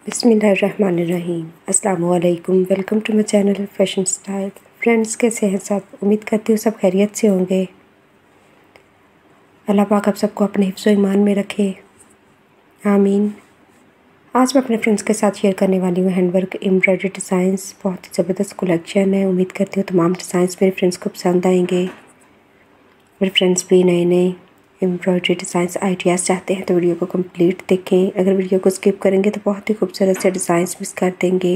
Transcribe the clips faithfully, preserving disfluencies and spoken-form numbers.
बिस्मिल्लाहिर्रहमानिर्रहीम। अस्सलाम वालेकुम। Welcome to my channel fashion style. Friends, कैसे हैं सब? उम्मीद करती हूँ सब खैरियत से होंगे। अल्लाह पाक आप सबको अपने हिफ्ज़ व ईमान में रखे, आमीन। आज मैं अपने फ्रेंड्स के साथ शेयर करने वाली हूँ हैंडवर्क एम्ब्रॉयडरी डिज़ाइंस। बहुत ही ज़बरदस्त कलेक्शन है। उम्मीद करती हूँ तमाम डिज़ाइंस मेरे फ्रेंड्स को पसंद आएंगे। मेरे फ्रेंड्स भी नए नए एम्ब्रॉयडरी डिज़ाइंस आइडियाज़ चाहते हैं तो वीडियो को कंप्लीट देखें। अगर वीडियो को स्किप करेंगे तो बहुत ही खूबसूरत से डिज़ाइंस मिस कर देंगे।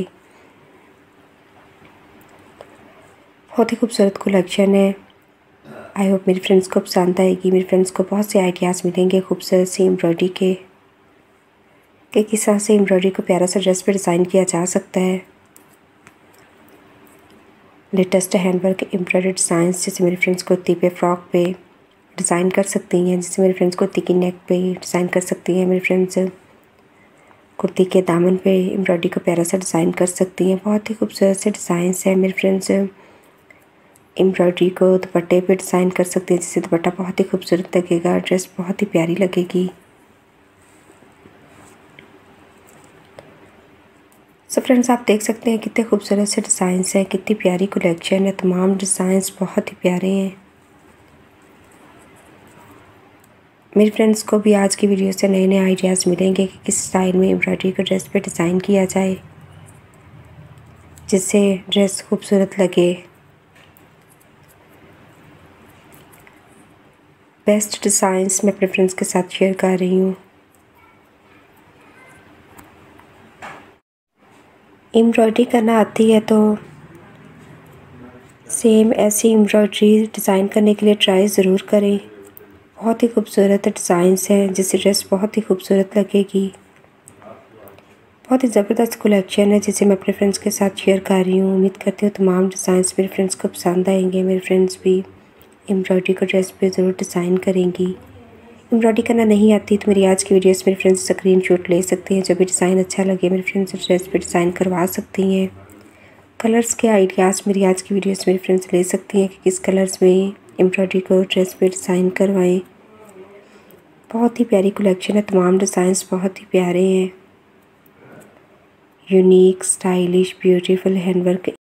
बहुत ही खूबसूरत कलेक्शन है। आई होप मेरे फ्रेंड्स को पसंद आएगी। मेरे फ्रेंड्स को बहुत से आइडियाज़ मिलेंगे खूबसूरत सी एम्ब्रॉयडरी के कि किस तरह से एम्ब्रॉयडरी को प्यारा सा ड्रेस पे डिज़ाइन किया जा सकता है। लेटेस्ट हैंडवर्क एम्ब्रॉयडरी डिज़ाइंस जैसे मेरे फ्रेंड्स कुर्ती पे, फ्रॉक पे डिज़ाइन कर सकती हैं। जैसे मेरे फ्रेंड्स कुर्ती की नेक पे डिज़ाइन कर सकती हैं। मेरे फ्रेंड्स कुर्ती के दामन पे एम्ब्रॉयडरी को प्यारा सा डिज़ाइन कर सकती हैं। बहुत ही खूबसूरत से डिज़ाइंस हैं। मेरे फ्रेंड्स एम्ब्रॉयडरी को दुपट्टे पे डिज़ाइन कर सकते हैं, जिससे दुपट्टा बहुत ही खूबसूरत लगेगा, ड्रेस बहुत ही प्यारी लगेगी। सो फ्रेंड्स, आप देख सकते हैं कितने खूबसूरत से डिज़ाइंस हैं, कितनी प्यारी कलेक्शन है। तमाम डिज़ाइंस बहुत ही प्यारे हैं। मेरे फ्रेंड्स को भी आज की वीडियो से नए नए आइडियाज़ मिलेंगे कि किस स्टाइल में एम्ब्रॉयडरी को ड्रेस पे डिज़ाइन किया जाए जिससे ड्रेस खूबसूरत लगे। बेस्ट डिज़ाइंस मैं अपने फ्रेंड्स के साथ शेयर कर रही हूँ। एम्ब्रॉयडरी करना आती है तो सेम ऐसी एम्ब्रॉयडरी डिज़ाइन करने के लिए ट्राई ज़रूर करें। बहुत ही खूबसूरत डिज़ाइंस हैं जिससे ड्रेस बहुत ही खूबसूरत लगेगी। बहुत ही ज़बरदस्त कलेक्शन है जिसे मैं अपने फ्रेंड्स के साथ शेयर कर रही हूँ। उम्मीद करती हूँ तमाम डिज़ाइंस मेरे फ्रेंड्स को पसंद आएंगे। मेरे फ्रेंड्स भी एम्ब्रॉयडरी को ड्रेस पे ज़रूर डिज़ाइन करेंगी। एम्ब्रॉयडरी करना नहीं आती तो मेरी आज की वीडियो से मेरे फ्रेंड्स स्क्रीनशॉट ले सकती हैं। जो भी डिज़ाइन अच्छा लगे मेरे फ्रेंड्स ड्रेस पे डिज़ाइन करवा सकती हैं। कलर्स के आइडियाज़ मेरी आज की वीडियो से मेरे फ्रेंड्स ले सकती हैं कि किस कलर्स में एम्ब्रॉयडरी को ड्रेस पे डिज़ाइन करवाएं। बहुत ही प्यारी कलेक्शन है। तमाम डिज़ाइंस बहुत ही प्यारे हैं। Unique, stylish, beautiful handwork